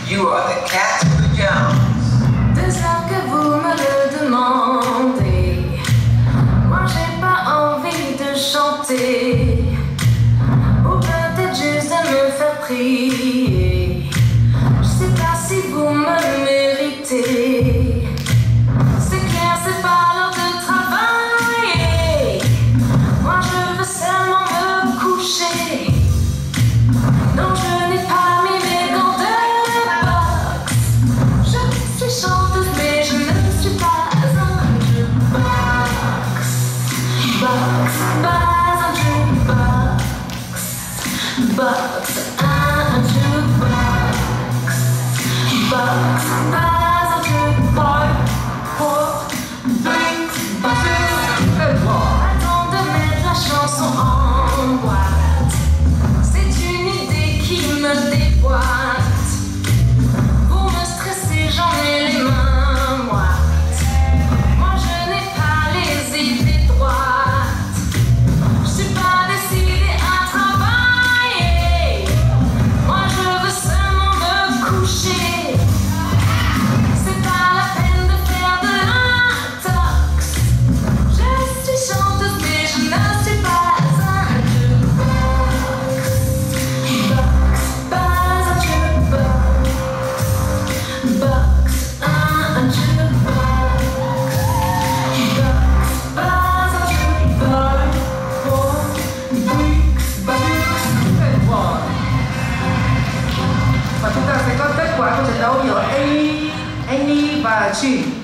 You are the cat who jumps. 2 heures que vous me le demandez. Moi j'ai pas envie de chanter, ou peut-être juste de me faire prier. Je sais pas si vous me méritez. C'est clair, c'est pas l'heure de travailler. Moi je veux seulement me coucher. Non, je n'ai pas mis mes gants de boxe. Je suis chanteuse mais je ne suis pas un jukebox. Box, pas un jukebox. Box, un jukebox. Box, pas un jukebox. Attends de mettre la chanson en boîte. C'est une idée qui me déboîte. Vous me stressez, j'en ai les mains moites. Moi je n'ai pas les idées droites. Je suis pas décidée à travailler. Moi je veux seulement me coucher. C'est pas la peine de faire de l'intox. Je suis chanteuse mais je ne suis pas un jukebox. Box, pas un jukebox. Box, un jukebox. Box, pas un jukebox. Và chúng ta sẽ có kết quả của trận đấu giữa Annie và Chin.